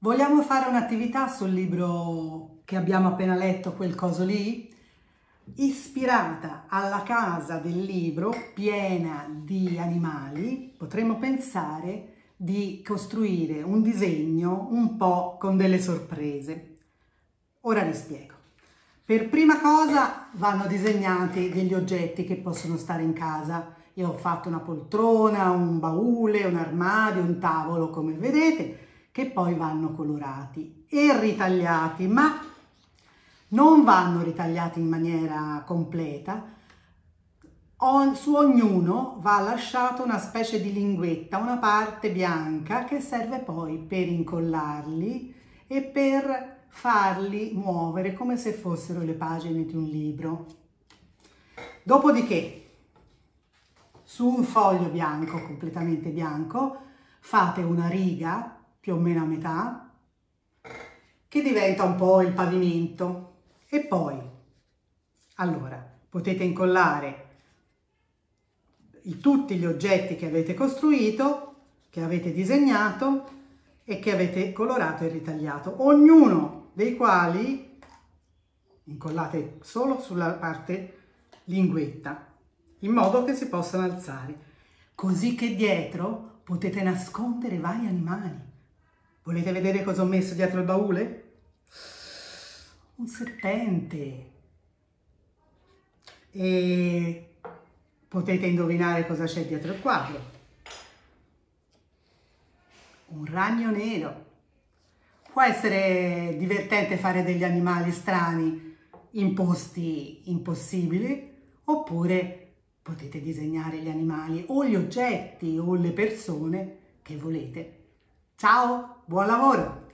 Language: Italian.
Vogliamo fare un'attività sul libro che abbiamo appena letto, quel coso lì? Ispirata alla casa del libro, piena di animali, potremmo pensare di costruire un disegno un po' con delle sorprese. Ora vi spiego. Per prima cosa vanno disegnati degli oggetti che possono stare in casa. Io ho fatto una poltrona, un baule, un armadio, un tavolo, come vedete, che poi vanno colorati e ritagliati, ma non vanno ritagliati in maniera completa. Su ognuno va lasciata una specie di linguetta, una parte bianca che serve poi per incollarli e per farli muovere come se fossero le pagine di un libro. Dopodiché, su un foglio bianco, completamente bianco, fate una riga più o meno a metà, che diventa un po' il pavimento. E poi, allora, potete incollare tutti gli oggetti che avete costruito, che avete disegnato e che avete colorato e ritagliato, ognuno dei quali incollate solo sulla parte linguetta, in modo che si possano alzare, così che dietro potete nascondere vari animali. Volete vedere cosa ho messo dietro il baule? Un serpente. E potete indovinare cosa c'è dietro il quadro. Un ragno nero. Può essere divertente fare degli animali strani in posti impossibili, oppure potete disegnare gli animali o gli oggetti o le persone che volete. Ciao, buon lavoro!